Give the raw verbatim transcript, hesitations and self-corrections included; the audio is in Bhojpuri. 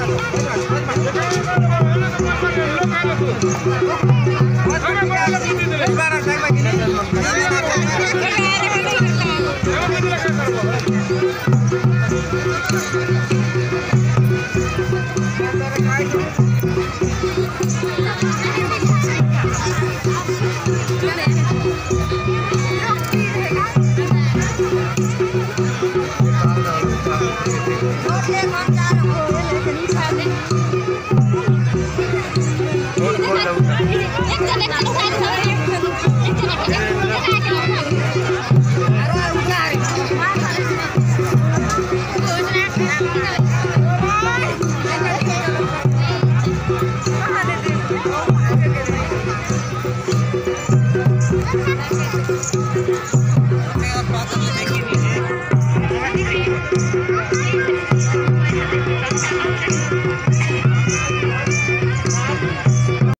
Hãy subscribe cho kênh Ghiền Mì Gõ để không bỏ lỡ